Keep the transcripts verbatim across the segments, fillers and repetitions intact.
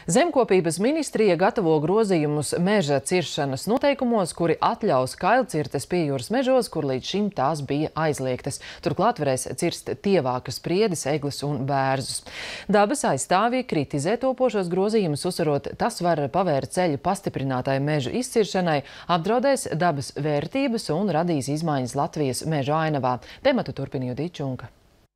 Zemkopības ministrija gatavo grozījumus meža ciršanas noteikumos, kuri atļaus kailcirtes pie jūras mežos, kur līdz šim tās bija aizliegtas. Turklāt varēs cirst tievākas priedes, egles un bērzus. Dabas aizstāvji kritizē topošos grozījumus, uzsverot, tas var pavērt ceļu pastiprinātai mežu izciršanai, apdraudēs dabas vērtības un radīs izmaiņas Latvijas mežu ainavā. Tematu turpina Judita Čunka.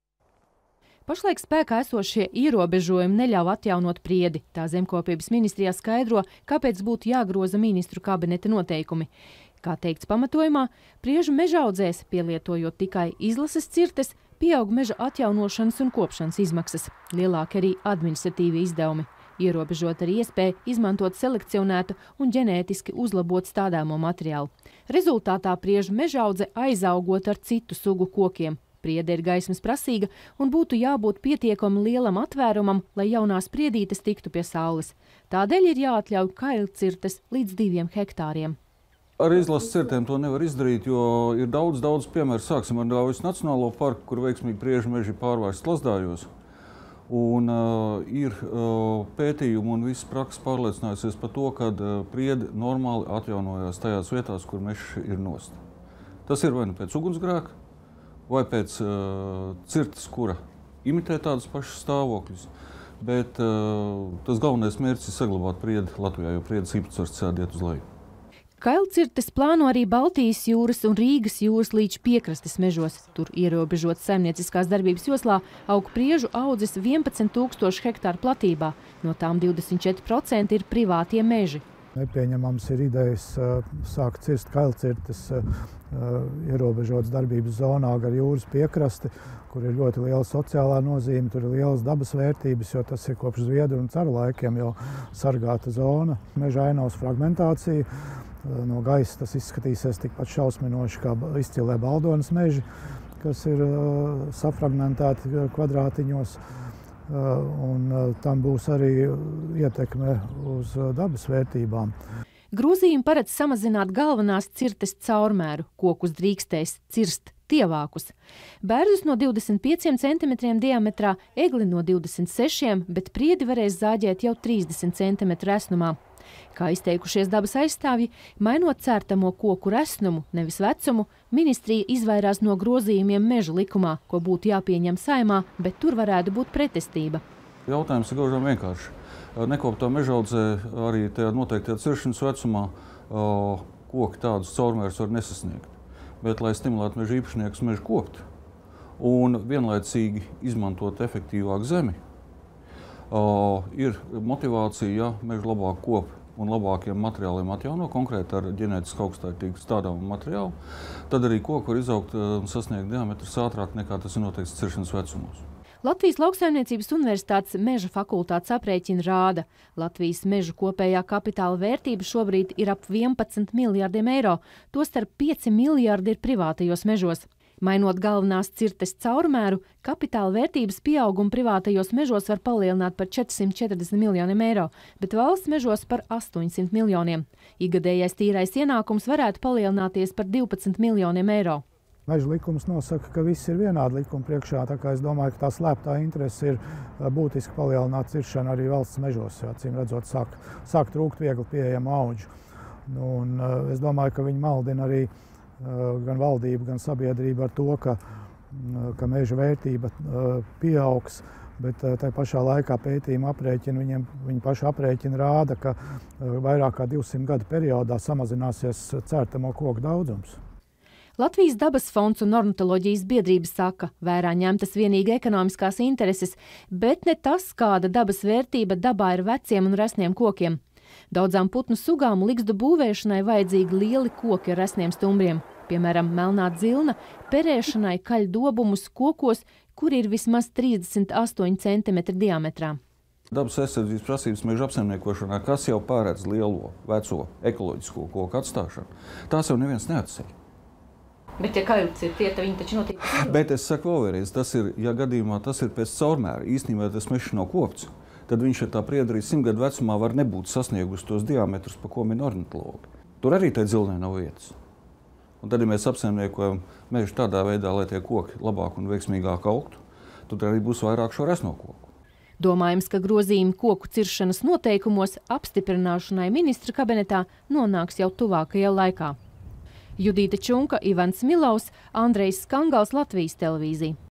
Pašlaik spēkā esošie ierobežojumi neļauj atjaunot priedi. Tā Zemkopības ministrijā skaidro, kāpēc būtu jāgroza ministru kabineta noteikumi. Kā teikts pamatojumā, priežu mežaudzēs, pielietojot tikai izlases cirtes, pieaug meža atjaunošanas un kopšanas izmaksas, lielāki arī administratīvi izdevumi. Ierobežot arī iespēju izmantot selekcionētu un ģenētiski uzlabot stādāmo materiālu. Rezultātā priežu mežaudze aizaugot ar citu sugu kokiem. Priede ir gaismas prasīga un būtu jābūt pietiekami lielam atvērumam, lai jaunās priedītes tiktu pie saules. Tādēļ ir jāatļauj kailcirtes līdz diviem hektāriem. Ar izlases cirtēm to nevar izdarīt, jo ir daudz, daudz piemēru. Sāksim ar Dāvis Nacionālo parku, kur veiksmīgi priežu meži pārvērst lazdājos. Un uh, ir uh, pētījumi un viss praksa pārliecinājusies par to, ka uh, priede normāli atjaunojās tajās vietās, kur mežs ir nost. Tas ir vai nu pēc ugunsgrēka, vai pēc uh, cirtes, kura imitē tādus pašus stāvokļus. Bet uh, tas galvenais mērķis ir saglabāt priedi Latvijā, jo priedes īpatsvars cēdiet uz leju. Kailcirtes plāno arī Baltijas jūras un Rīgas jūras līča piekrastes mežos. Tur ierobežots saimnieciskās darbības joslā aug priežu audzes vienpadsmit tūkstoši hektāru platībā. No tām divdesmit četri procenti ir privātie meži. Nepieņemams ir idejas uh, sākt cirst kailcirtes uh, ierobežotas darbības zonā gar jūras piekrasti, kur ir ļoti liela sociālā nozīme, tur ir lielas dabas vērtības, jo tas ir kopš Zviedru un caru laikiem jau sargāta zona. Meža ainavas fragmentācija, uh, no gaisa tas izskatīsies tikpat šausminoši kā izcilē Baldonas meži, kas ir uh, safragmentēti kvadrātiņos. Un tam būs arī ietekme uz dabas vērtībām. Grozījumi paredz samazināt galvenās cirtes caurmēru, kokus drīkstēs cirst tievākus. Bērzus no divdesmit pieciem centimetriem diametrā, egli no divdesmit sešiem, bet priedi varēs zāģēt jau trīsdesmit centimetru resnumā. Kā izteikušies dabas aizstāvji, mainot cērtamo koku resnumu, nevis vecumu, ministrija izvairās no grozījumiem meža likumā, ko būtu jāpieņem Saeimā, bet tur varētu būt pretestība. Jautājums ir gaužām vienkārši. Nekoptā mežaudzē arī tajā noteiktajā ciršanas vecumā koki tādus caurmērus var nesasniegt. Bet, lai stimulētu meža īpašniekus mežu kopt un vienlaicīgi izmantot efektīvāk zemi, Uh, ir motivācija, ja mežu labāk kop un labākiem materiāliem atjauno, konkrēti ar ģenētiski augstātīgu stādāmu materiālu, tad arī koku var izaugt un sasniegt diametrus ātrāk nekā tas ir noteikts ciršanas vecumos. Latvijas Lauksaimniecības universitātes meža fakultātes aprēķina rāda. Latvijas mežu kopējā kapitāla vērtība šobrīd ir ap vienpadsmit miljardiem eiro, tostarp pieci miljardi ir privātajos mežos. Mainot galvenās cirtes caurmēru, kapitāla vērtības pieaugumu privātajos mežos var palielināt par četrsimt četrdesmit miljoniem eiro, bet valsts mežos par astoņsimt miljoniem. Ikgadējais tīrais ienākums varētu palielināties par divpadsmit miljoniem eiro. Meža likums nosaka, ka viss ir vienādi likuma priekšā, tā kā es domāju, ka tā slēptā interese ir būtiski palielināt ciršanu arī valsts mežos, jo acīm redzot sāk, sāk trūkt viegli pieejamu audžu. Un, es domāju, ka viņi maldina arī gan valdība, gan sabiedrība ar to, ka, ka meža vērtība pieaugs, bet tai pašā laikā pētījuma aprēķina, viņiem, viņi paši aprēķina rāda, ka vairāk kā divsimt gadu periodā samazināsies cērtamo koku daudzums. Latvijas dabas fonds un ornitoloģijas biedrības saka, vērā ņemtas vienīgi ekonomiskās intereses, bet ne tas, kāda dabas vērtība dabā ir veciem un resniem kokiem. Daudzām putnu sugām ligzdu būvēšanai vajadzīgi lieli koki ar resniem stumbriem. Piemēram, melnā dzilna perēšanai kaļ dobumus kokos, kur ir vismaz trīsdesmit astoņi centimetri diametrā. Dabas aizsardzības prasības meža apsaimniekošanā, kas jau pārēdz lielo, veco, ekoloģisko koku atstāšanu, tās jau neviens neatceļ. Bet ja kaļts ir tie, tad viņi taču notiek. Bet es saku vēl vienreiz, tas ir, ja gadījumā tas ir pēc caurmēra, īstenībā tas mežs nav kopts, tad viņš ar tā priedi arī simt gadu vecumā var nebūt sasniegusi tos diametrus, pa ko min ornitologi. Tur arī tai dzilnē nav vietas. Un tad, ja mēs apsaimniekojam mežu tādā veidā, lai tie koki labāk un veiksmīgāk augtu, tad arī būs vairāk šo resno koku. Domājams, ka grozījumi koku ciršanas noteikumos apstiprināšanai ministra kabinetā nonāks jau tuvākajā laikā. Judīta Čunka, Ivans Milaus, Andrejs Skangals, Latvijas televīzija.